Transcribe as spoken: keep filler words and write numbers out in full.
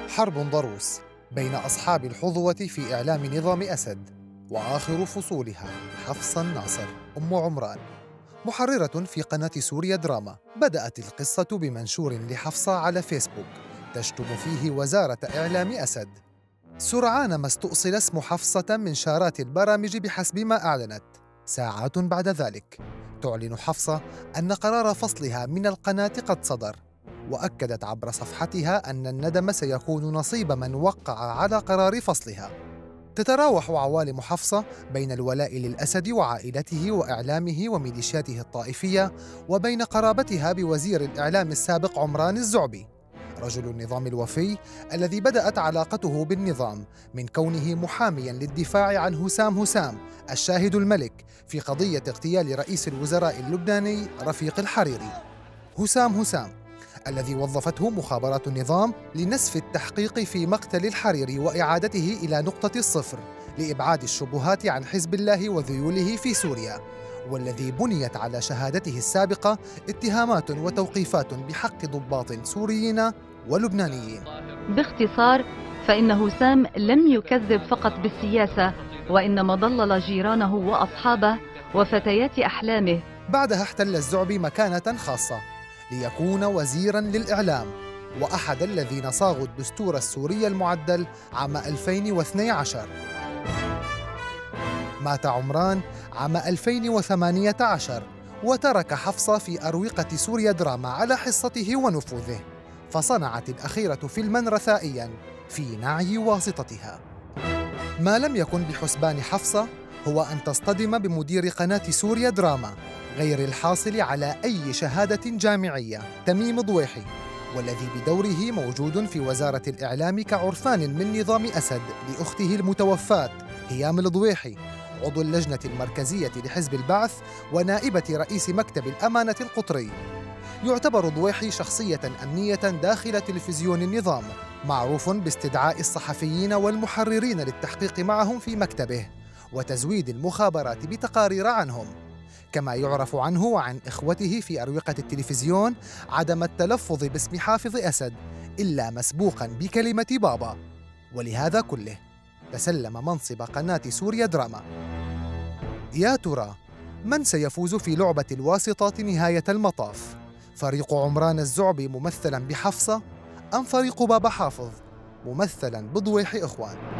حرب ضروس بين أصحاب الحظوة في إعلام نظام أسد، وآخر فصولها حفصة الناصر أم عمران، محررة في قناة سوريا دراما. بدأت القصة بمنشور لحفصة على فيسبوك تشتم فيه وزارة إعلام أسد. سرعان ما استؤصل اسم حفصة من شارات البرامج بحسب ما أعلنت. ساعات بعد ذلك تعلن حفصة أن قرار فصلها من القناة قد صدر، وأكدت عبر صفحتها أن الندم سيكون نصيب من وقع على قرار فصلها. تتراوح عوالم حفصة بين الولاء للأسد وعائلته وإعلامه وميليشياته الطائفية، وبين قرابتها بوزير الإعلام السابق عمران الزعبي، رجل النظام الوفي الذي بدأت علاقته بالنظام من كونه محامياً للدفاع عن هسام هسام الشاهد الملك في قضية اغتيال رئيس الوزراء اللبناني رفيق الحريري. هسام هسام الذي وظفته مخابرات النظام لنسف التحقيق في مقتل الحريري وإعادته إلى نقطة الصفر لإبعاد الشبهات عن حزب الله وذيوله في سوريا، والذي بنيت على شهادته السابقة اتهامات وتوقيفات بحق ضباط سوريين ولبنانيين. باختصار، فإن هسام لم يكذب فقط بالسياسة، وإنما ضلل جيرانه وأصحابه وفتيات أحلامه. بعدها احتل الزعبي مكانة خاصة ليكون وزيراً للإعلام، وأحد الذين صاغوا الدستور السوري المعدل عام ألفين واثني عشر. مات عمران عام ألفين وثمانية عشر، وترك حفصة في أروقة سوريا دراما على حصته ونفوذه، فصنعت الأخيرة فيلماً رثائياً في نعي واسطتها. ما لم يكن بحسبان حفصة هو أن تصطدم بمدير قناة سوريا دراما غير الحاصل على أي شهادة جامعية، تميم ضويحي، والذي بدوره موجود في وزارة الإعلام كعرفان من نظام أسد لأخته المتوفاة هيام الضويحي، عضو اللجنة المركزية لحزب البعث ونائبة رئيس مكتب الأمانة القطري. يعتبر ضويحي شخصية أمنية داخل تلفزيون النظام، معروف باستدعاء الصحفيين والمحررين للتحقيق معهم في مكتبه وتزويد المخابرات بتقارير عنهم، كما يعرف عنه وعن إخوته في أروقة التلفزيون عدم التلفظ باسم حافظ أسد إلا مسبوقاً بكلمة بابا. ولهذا كله تسلم منصب قناة سوريا دراما. يا ترى من سيفوز في لعبة الواسطات نهاية المطاف؟ فريق عمران الزعبي ممثلاً بحفصة، أم فريق بابا حافظ ممثلاً بضويح إخوان؟